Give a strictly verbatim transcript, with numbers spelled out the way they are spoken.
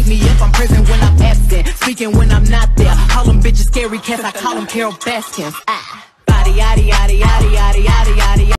me if I'm present when I'm absent, speaking when I'm not there. Call them bitches scary cats, I call them Carol Baskins. Ah.